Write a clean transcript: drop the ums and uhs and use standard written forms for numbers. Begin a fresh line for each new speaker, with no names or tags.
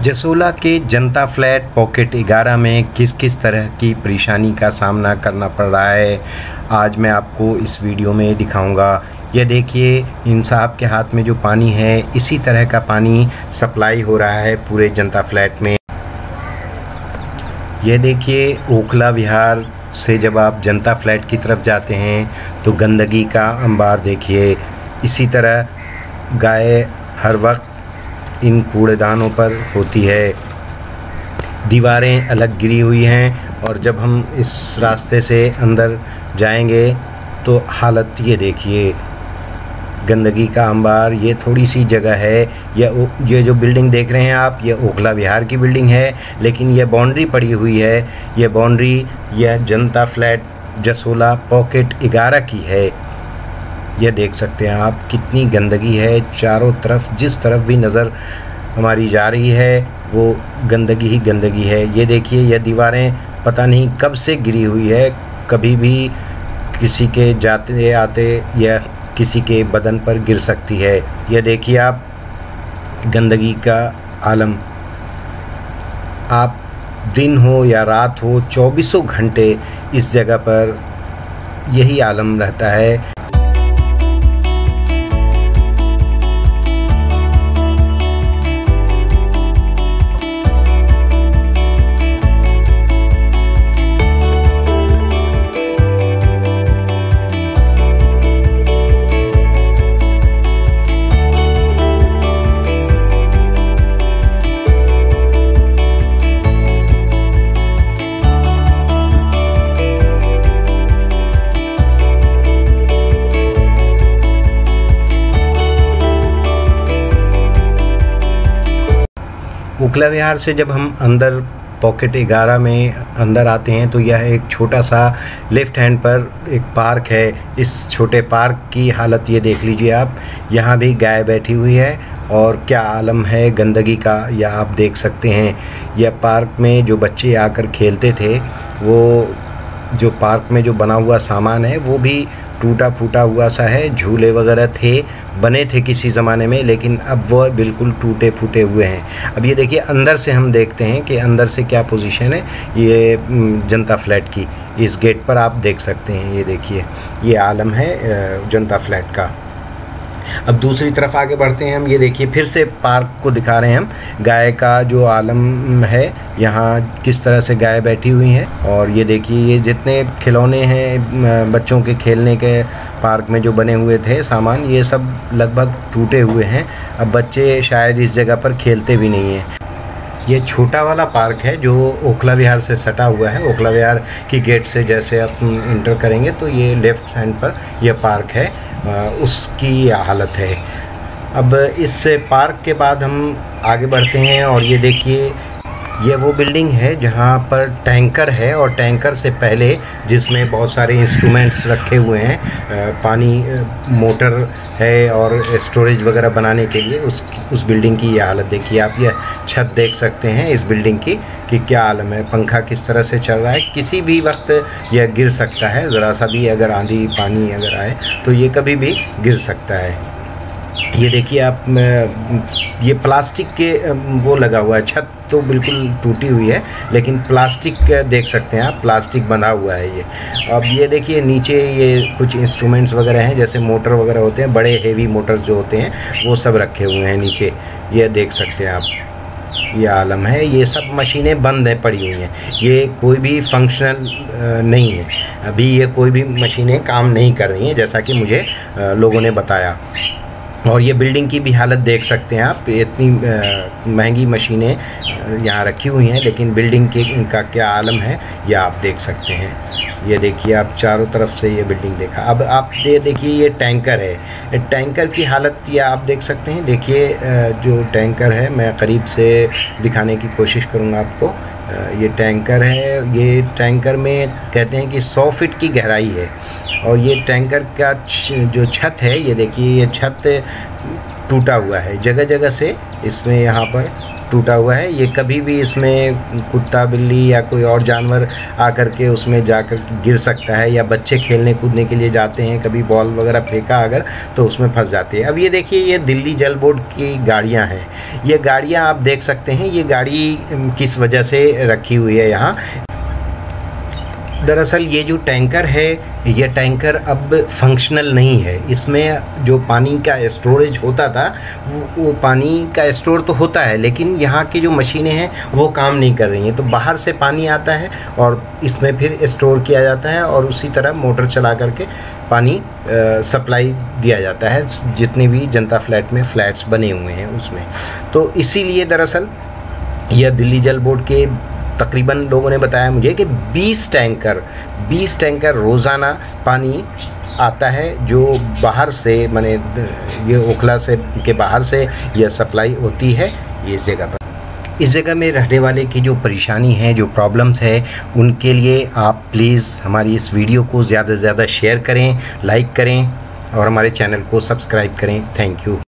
जसोला के जनता flat pocket 11 में किस किस तरह की परेशानी का सामना करना पड़ रहा है, आज मैं आपको इस वीडियो में दिखाऊंगा। यह देखिए, इन साहब के हाथ में जो पानी है, इसी तरह का पानी सप्लाई हो रहा है पूरे जनता फ्लैट में। यह देखिए, ओखला विहार से जब आप जनता फ्लैट की तरफ जाते हैं तो गंदगी का अंबार देखिए। इसी तरह गाय हर वक्त इन कूड़ेदानों पर होती है। दीवारें अलग गिरी हुई हैं और जब हम इस रास्ते से अंदर जाएंगे तो हालत ये देखिए, गंदगी का अंबार। ये थोड़ी सी जगह है, ये जो बिल्डिंग देख रहे हैं आप, ये ओखला विहार की बिल्डिंग है, लेकिन ये बाउंड्री पड़ी हुई है। ये बाउंड्री यह जनता फ्लैट जसोला पॉकेट 11 की है। यह देख सकते हैं आप, कितनी गंदगी है चारों तरफ। जिस तरफ भी नज़र हमारी जा रही है वो गंदगी ही गंदगी है। ये देखिए, यह दीवारें पता नहीं कब से गिरी हुई है, कभी भी किसी के जाते आते या किसी के बदन पर गिर सकती है। यह देखिए आप, गंदगी का आलम। आप दिन हो या रात हो, 24 घंटे इस जगह पर यही आलम रहता है। ओखला विहार से जब हम अंदर पॉकेट 11 में अंदर आते हैं तो यह एक छोटा सा लेफ़्ट हैंड पर एक पार्क है। इस छोटे पार्क की हालत ये देख लीजिए आप, यहाँ भी गाय बैठी हुई है और क्या आलम है गंदगी का, यह आप देख सकते हैं। यह पार्क में जो बच्चे आकर खेलते थे, वो जो पार्क में जो बना हुआ सामान है वो भी टूटा फूटा हुआ सा है। झूले वगैरह बने थे किसी ज़माने में, लेकिन अब वह बिल्कुल टूटे फूटे हुए हैं। अब ये देखिए, अंदर से हम देखते हैं कि अंदर से क्या पोजीशन है ये जनता फ्लैट की। इस गेट पर आप देख सकते हैं, ये देखिए, ये आलम है जनता फ्लैट का। अब दूसरी तरफ आगे बढ़ते हैं हम। ये देखिए, फिर से पार्क को दिखा रहे हैं हम। गाय का जो आलम है, यहाँ किस तरह से गाय बैठी हुई हैं। और ये देखिए, ये जितने खिलौने हैं बच्चों के खेलने के पार्क में जो बने हुए थे सामान, ये सब लगभग टूटे हुए हैं। अब बच्चे शायद इस जगह पर खेलते भी नहीं हैं। ये छोटा वाला पार्क है जो ओखला विहार से सटा हुआ है। ओखला विहार की गेट से जैसे आप इंटर करेंगे तो ये लेफ़्ट हैंड पर यह पार्क है, उसकी हालत है। अब इस पार्क के बाद हम आगे बढ़ते हैं और ये देखिए, ये वो बिल्डिंग है जहाँ पर टैंकर है और टैंकर से पहले जिसमें बहुत सारे इंस्ट्रूमेंट्स रखे हुए हैं, पानी मोटर है और स्टोरेज वगैरह बनाने के लिए। उस बिल्डिंग की ये हालत देखिए आप। यह छत देख सकते हैं इस बिल्डिंग की कि क्या आलम है। पंखा किस तरह से चल रहा है, किसी भी वक्त यह गिर सकता है। ज़रा सा भी अगर आंधी पानी अगर आए तो ये कभी भी गिर सकता है। ये देखिए आप, ये प्लास्टिक के वो लगा हुआ है। छत तो बिल्कुल टूटी हुई है, लेकिन प्लास्टिक देख सकते हैं आप, प्लास्टिक बंधा हुआ है ये। अब ये देखिए, नीचे ये कुछ इंस्ट्रूमेंट्स वगैरह हैं, जैसे मोटर वगैरह होते हैं, बड़े हेवी मोटर जो होते हैं वो सब रखे हुए हैं नीचे। ये देख सकते हैं आप, ये आलम है। ये सब मशीनें बंद है, पड़ी हुई हैं। ये कोई भी फंक्शनल नहीं है। अभी ये कोई भी मशीनें काम नहीं कर रही हैं, जैसा कि मुझे लोगों ने बताया। और ये बिल्डिंग की भी हालत देख सकते हैं आप। इतनी महंगी मशीनें यहाँ रखी हुई हैं, लेकिन बिल्डिंग का क्या आलम है ये आप देख सकते हैं। ये देखिए आप, चारों तरफ से ये बिल्डिंग देखा। अब आप देखिए, ये टैंकर है। टैंकर की हालत ये आप देख सकते हैं। देखिए, जो टैंकर है, मैं करीब से दिखाने की कोशिश करूँगा आपको। ये टैंकर है। ये टैंकर में कहते हैं कि 100 फीट की गहराई है। और ये टैंकर का जो छत है, ये देखिए, ये छत टूटा हुआ है जगह जगह से। इसमें यहाँ पर टूटा हुआ है। ये कभी भी इसमें कुत्ता बिल्ली या कोई और जानवर आकर के उसमें जाकर गिर सकता है, या बच्चे खेलने कूदने के लिए जाते हैं, कभी बॉल वगैरह फेंका अगर तो उसमें फंस जाते हैं। अब ये देखिए, ये दिल्ली जल बोर्ड की गाड़ियाँ हैं। ये गाड़ियाँ आप देख सकते हैं, ये गाड़ी किस वजह से रखी हुई है यहाँ। दरअसल ये जो टैंकर है, ये टैंकर अब फंक्शनल नहीं है। इसमें जो पानी का स्टोरेज होता था वो पानी का स्टोर तो होता है, लेकिन यहाँ की जो मशीनें हैं वो काम नहीं कर रही हैं। तो बाहर से पानी आता है और इसमें फिर स्टोर किया जाता है और उसी तरह मोटर चला करके पानी सप्लाई दिया जाता है जितने भी जनता फ्लैट में फ्लैट्स बने हुए हैं उसमें। तो इसीलिए दरअसल यह दिल्ली जल बोर्ड के तकरीबन लोगों ने बताया मुझे कि 20 टैंकर रोज़ाना पानी आता है, जो बाहर से माने ये ओखला से के बाहर से यह सप्लाई होती है इस जगह पर। इस जगह में रहने वाले की जो परेशानी है, जो प्रॉब्लम्स है, उनके लिए आप प्लीज़ हमारी इस वीडियो को ज़्यादा से ज़्यादा शेयर करें, लाइक करें और हमारे चैनल को सब्सक्राइब करें। Thank you.